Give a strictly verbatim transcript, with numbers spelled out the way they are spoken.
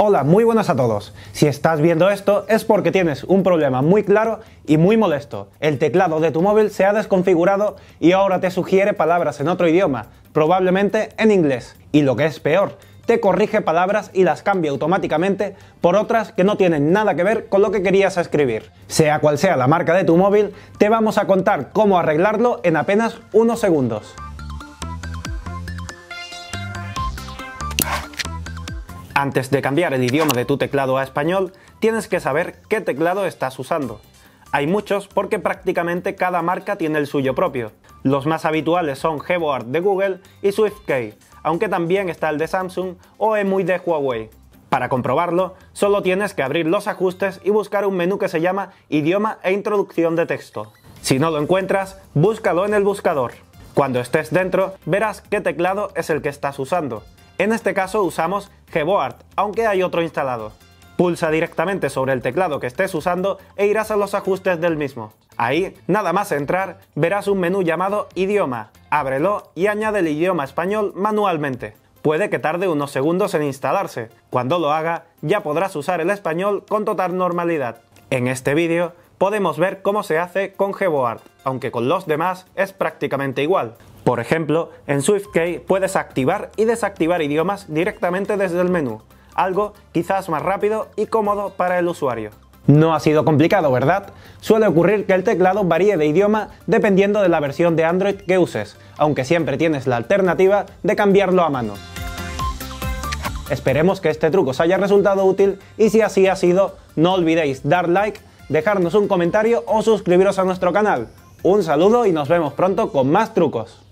Hola, muy buenas a todos. Si estás viendo esto es porque tienes un problema muy claro y muy molesto. El teclado de tu móvil se ha desconfigurado y ahora te sugiere palabras en otro idioma, probablemente en inglés. Y lo que es peor, te corrige palabras y las cambia automáticamente por otras que no tienen nada que ver con lo que querías escribir. Sea cual sea la marca de tu móvil, te vamos a contar cómo arreglarlo en apenas unos segundos. Antes de cambiar el idioma de tu teclado a español, tienes que saber qué teclado estás usando. Hay muchos porque prácticamente cada marca tiene el suyo propio. Los más habituales son Gboard de Google y SwiftKey, aunque también está el de Samsung o EMUI de Huawei. Para comprobarlo, solo tienes que abrir los ajustes y buscar un menú que se llama Idioma e Introducción de texto. Si no lo encuentras, búscalo en el buscador. Cuando estés dentro, verás qué teclado es el que estás usando. En este caso usamos Gboard, aunque hay otro instalado. Pulsa directamente sobre el teclado que estés usando e irás a los ajustes del mismo. Ahí, nada más entrar, verás un menú llamado Idioma. Ábrelo y añade el idioma español manualmente. Puede que tarde unos segundos en instalarse. Cuando lo haga, ya podrás usar el español con total normalidad. En este vídeo podemos ver cómo se hace con Gboard, aunque con los demás es prácticamente igual. Por ejemplo, en SwiftKey puedes activar y desactivar idiomas directamente desde el menú, algo quizás más rápido y cómodo para el usuario. No ha sido complicado, ¿verdad? Suele ocurrir que el teclado varíe de idioma dependiendo de la versión de Android que uses, aunque siempre tienes la alternativa de cambiarlo a mano. Esperemos que este truco os haya resultado útil y si así ha sido, no olvidéis dar like, dejarnos un comentario o suscribiros a nuestro canal. Un saludo y nos vemos pronto con más trucos.